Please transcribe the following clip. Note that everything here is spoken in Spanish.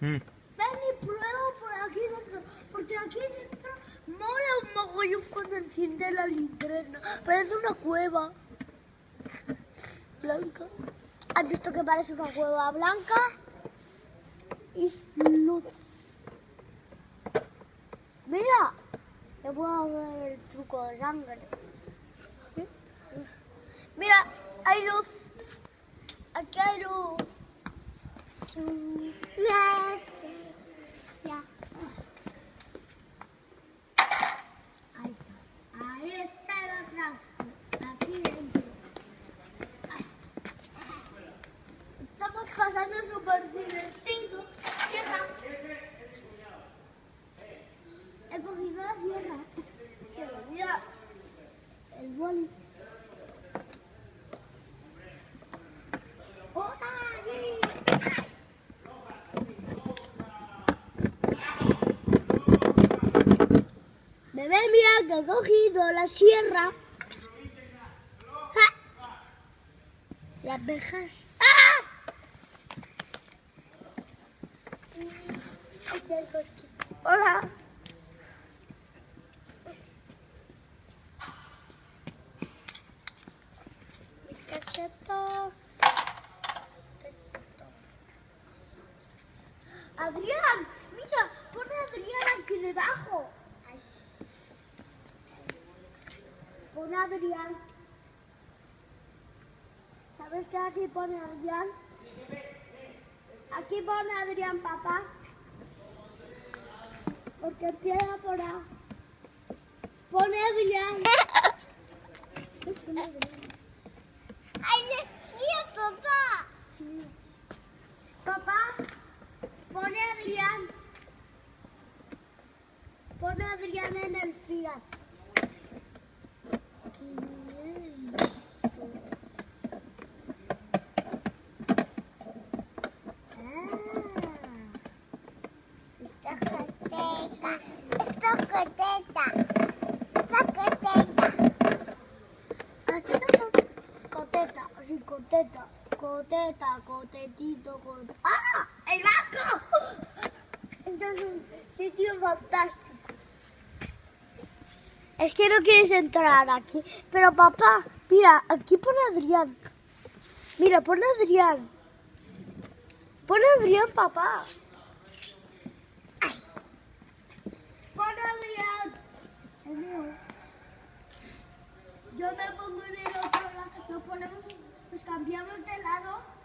Mm. Ven y prueba por aquí dentro, porque aquí dentro mola un mogollón cuando enciende la linterna. Parece una cueva blanca. ¿Has visto que parece una cueva blanca? Es luz. Mira, te puedo ver el truco de sangre. ¿Sí? Mira, hay luz. Aquí hay luz. Ya. Ahí está. Ahí está el frasco. Aquí dentro. Estamos pasando súper divertido. Sierra. He cogido la sierra. Se me olvida el boli. ¡Hola! Bebé, mira que he cogido la sierra. ¡Ja! Las abejas. ¡Ah! Hola. ¿Qué es esto? Adrián, mira, pone a Adrián aquí debajo. Pone a Adrián. ¿Sabes qué aquí pone Adrián? Aquí pone Adrián, papá. Porque empieza por A. Pone Adrián. ¡Ay, mira, papá! Sí. Papá, pone Adrián. Pone Adrián en el Fiat. Coteta, sí, coteta, coteta, cotetito, coteta. ¡Ah! ¡El banco! Este es un sitio fantástico. Es que no quieres entrar aquí. Pero papá, mira, aquí pone Adrián. Mira, pone Adrián. Pone Adrián, papá. Ay. Pone Adrián. Es mío. Yo me pongo en el otro lado. Nos cambiamos de lado.